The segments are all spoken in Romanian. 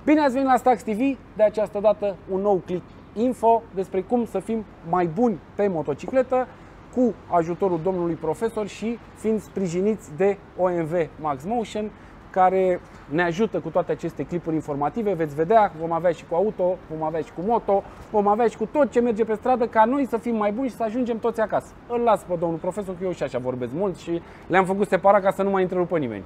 Bine ați venit la Stax TV, de această dată un nou clip info despre cum să fim mai buni pe motocicletă cu ajutorul domnului profesor și fiind sprijiniți de OMV Max Motion, care ne ajută cu toate aceste clipuri informative. Veți vedea, vom avea și cu auto, vom avea și cu moto, vom avea și cu tot ce merge pe stradă, ca noi să fim mai buni și să ajungem toți acasă. Îl las pe domnul profesor, că eu și așa vorbesc mult și le-am făcut separat ca să nu mai întrerupă nimeni.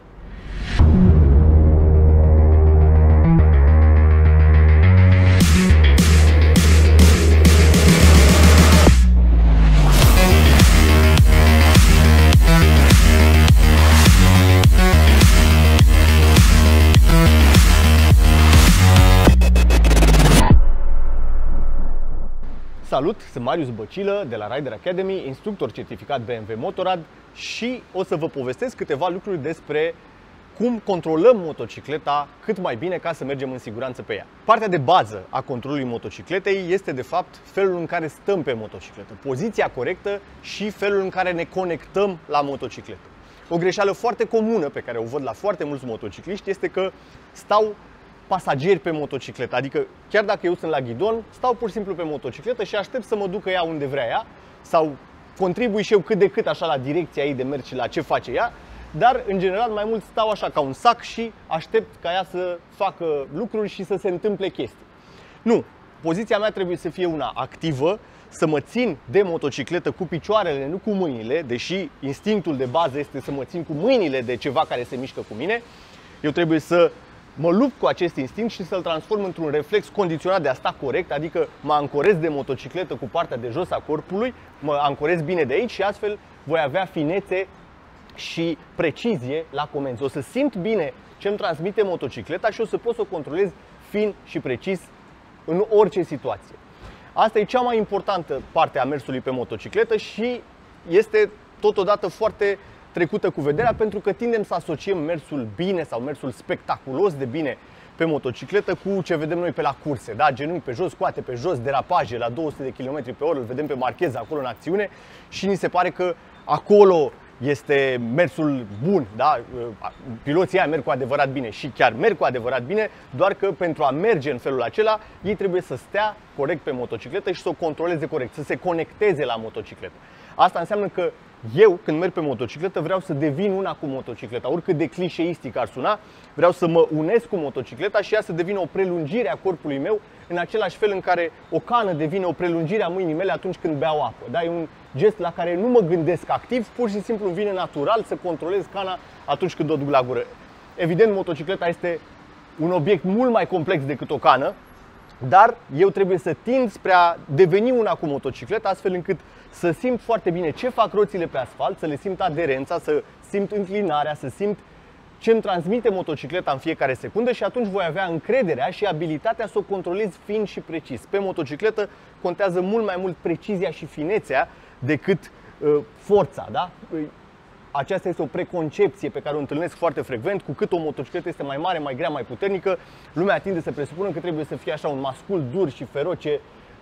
Salut, sunt Marius Băcilă de la Rider Academy, instructor certificat BMW Motorrad și o să vă povestesc câteva lucruri despre cum controlăm motocicleta cât mai bine ca să mergem în siguranță pe ea. Partea de bază a controlului motocicletei este de fapt felul în care stăm pe motocicletă, poziția corectă și felul în care ne conectăm la motocicletă. O greșeală foarte comună pe care o văd la foarte mulți motocicliști este că stau pasageri pe motocicletă, adică chiar dacă eu sunt la ghidon, stau pur și simplu pe motocicletă și aștept să mă ducă ea unde vrea ea sau contribui și eu cât de cât așa la direcția ei de mers și la ce face ea, dar în general mai mult stau așa ca un sac și aștept ca ea să facă lucruri și să se întâmple chestii. Nu, poziția mea trebuie să fie una activă, să mă țin de motocicletă cu picioarele, nu cu mâinile, deși instinctul de bază este să mă țin cu mâinile de ceva care se mișcă cu mine. Eu trebuie să mă lupt cu acest instinct și să-l transform într-un reflex condiționat de a sta corect, adică mă ancorez de motocicletă cu partea de jos a corpului, mă ancorez bine de aici și astfel voi avea finețe și precizie la comenzi. O să simt bine ce îmi transmite motocicleta și o să pot să o controlez fin și precis în orice situație. Asta e cea mai importantă parte a mersului pe motocicletă și este totodată foarte trecută cu vederea, pentru că tindem să asociem mersul bine sau mersul spectaculos de bine pe motocicletă cu ce vedem noi pe la curse, da? Genunchi pe jos, coate pe jos, derapaje la 200 de km pe oră, îl vedem pe marcheză acolo în acțiune și ni se pare că acolo este mersul bun, da? Piloții aia merg cu adevărat bine și chiar merg cu adevărat bine, doar că pentru a merge în felul acela, ei trebuie să stea corect pe motocicletă și să o controleze corect, să se conecteze la motocicletă. Asta înseamnă că eu, când merg pe motocicletă, vreau să devin una cu motocicleta. Oricât de clișeistic ar suna, vreau să mă unesc cu motocicleta și ea să devină o prelungire a corpului meu, în același fel în care o cană devine o prelungire a mâinii mele atunci când beau apă. Da? E un gest la care nu mă gândesc activ, pur și simplu îmi vine natural să controlez cana atunci când o duc la gură. Evident, motocicleta este un obiect mult mai complex decât o cană, dar eu trebuie să tind spre a deveni una cu motocicleta, astfel încât să simt foarte bine ce fac roțile pe asfalt, să le simt aderența, să simt înclinarea, să simt ce îmi transmite motocicleta în fiecare secundă și atunci voi avea încrederea și abilitatea să o controlez fin și precis. Pe motocicletă contează mult mai mult precizia și finețea decât forța, da? Aceasta este o preconcepție pe care o întâlnesc foarte frecvent. Cu cât o motocicletă este mai mare, mai grea, mai puternică, lumea tinde să presupună că trebuie să fie așa un mascul dur și feroce,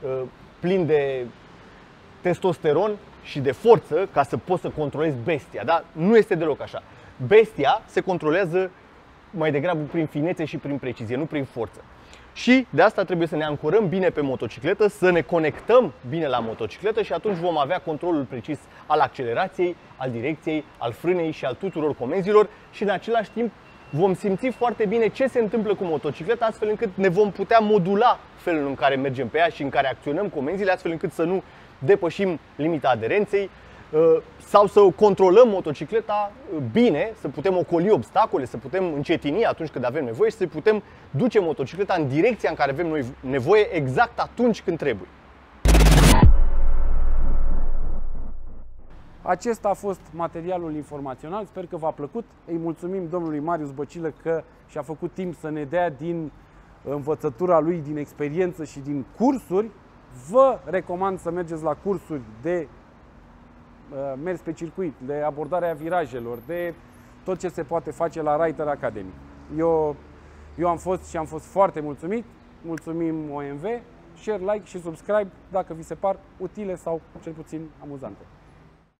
plin de testosteron și de forță ca să poți să controlezi bestia, da? Nu este deloc așa. Bestia se controlează mai degrabă prin finețe și prin precizie, nu prin forță. Și de asta trebuie să ne ancorăm bine pe motocicletă, să ne conectăm bine la motocicletă și atunci vom avea controlul precis al accelerației, al direcției, al frânei și al tuturor comenzilor și în același timp vom simți foarte bine ce se întâmplă cu motocicleta, astfel încât ne vom putea modula felul în care mergem pe ea și în care acționăm comenzile, astfel încât să nu depășim limita aderenței sau să controlăm motocicleta bine, să putem ocoli obstacole, să putem încetini atunci când avem nevoie și să putem duce motocicleta în direcția în care avem noi nevoie exact atunci când trebuie. Acesta a fost materialul informațional, sper că v-a plăcut. Îi mulțumim domnului Marius Băcilă că și-a făcut timp să ne dea din învățătura lui, din experiență și din cursuri. Vă recomand să mergeți la cursuri de mers pe circuit, de abordarea virajelor, de tot ce se poate face la Rider Academy. Eu am fost și am fost foarte mulțumit. Mulțumim OMV, share, like și subscribe dacă vi se par utile sau cel puțin amuzante.